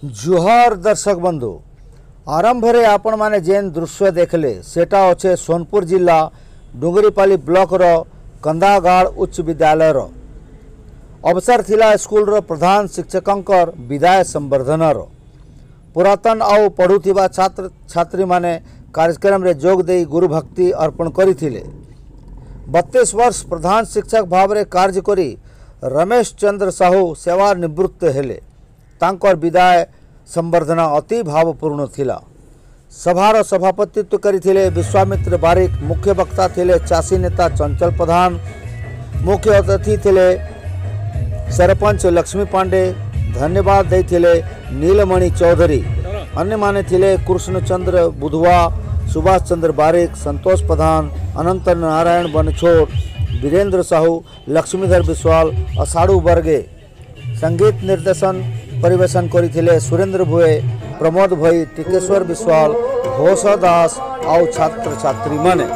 जुहार दर्शक बंधु आरंभ रे आपण माने जेन दृश्य देखले सेटा अच्छे सोनपुर जिला डुंगरीपाली ब्लॉक रो कंदागाड़ उच्च विद्यालय रो अवसर थिला स्कूल रो प्रधान शिक्षकंकर विदाय संवर्धन रो पुरातन आउ पढ़ुथिबा छात्र छात्री माने कार्यक्रम रे जोग दे गुरु भक्ति अर्पण करिथिले। 32 वर्ष प्रधान शिक्षक भाव रे कार्य करी रमेश चंद्र साहू सेवा निवृत्त हेले। तांकर विदाय संवर्धना अति भावपूर्ण थिला। सभार सभापतित्व करिथिले विश्वामित्र बारिक। मुख्य वक्ता थिले चासी नेता चंचल प्रधान। मुख्य अतिथि थिले सरपंच लक्ष्मी पांडे। धन्यवाद देथिले नीलमणि चौधरी। अन्य माने थिले कृष्णचंद्र बुधवा, सुभाष चंद्र बारिक, संतोष प्रधान, अनंत नारायण बनछोड़, वीरेंद्र साहू, लक्ष्मीधर विश्वाल, अषाढ़ू बर्गे। संगीत निर्देशन परिवेशन करिथिले सुरेंद्र भुए, प्रमोद भई, टिकेश्वर विश्वाल, घोष दास आउ छात्र छात्री माने।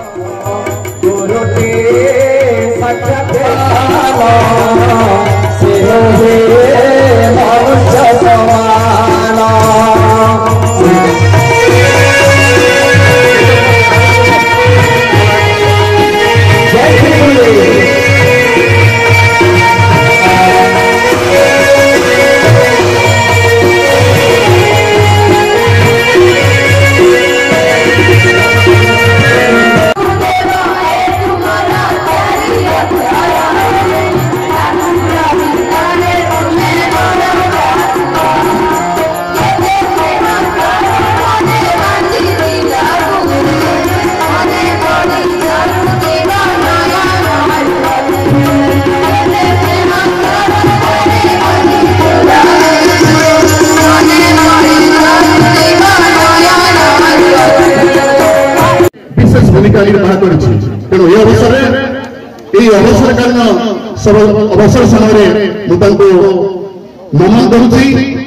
भूमिका निर्वाह कर अवसर कालीन सब अवसर समय नमन करुच्ची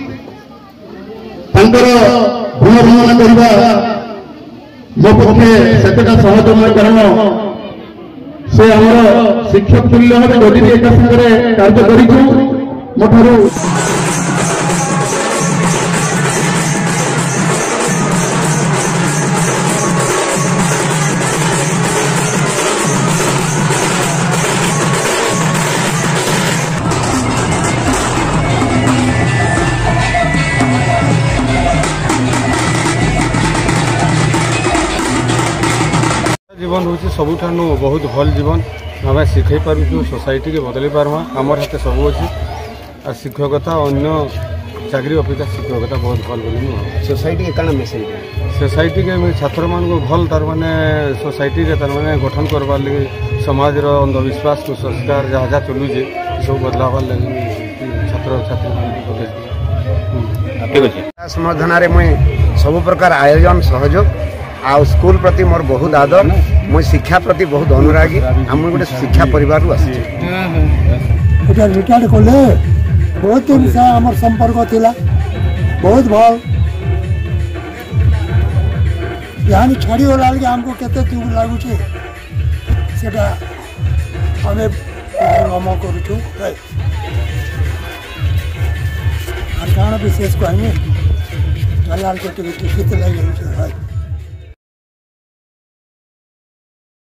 गुण भ्रमण करने मो पक्षे सेटा सहज नए कारण से आम शिक्षक तुल्य भाव गति एक सागर कार्य करूँ जीवन हूँ सबुठ बहुत भल जीवन आम शिखे पार्छु सोसाइटी के बदल पार्मा आमर हाथ सब अच्छे और शिक्षकता अन्य चाकरी अपेक्षा शिक्षकता बहुत भल बोली सोसाइटी के काना मेसेज सोसाइटी के छात्र मान को भल तार माने सोसाइटी रे तार माने गठन करवार लगे समाज रो अंधविश्वास कुसंस्कार जहाँ जहाँ चलुचे सब बदलावार लगे छात्र छात्री संवर्धन मुई सब प्रकार आयोजन सहयोग आ स्कूल प्रति मोर बहुत आदर। मुझे शिक्षा प्रति बहुत अनुरागी। आम गोटे शिक्षा परिवार रिटायर्ड कले बहुत दिन से आम संपर्क थिला बहुत भल यहाँ छाड़ी गला आमको केते दुख लगुच आम करूँ कौन विशेष कहमी चलाल के लगे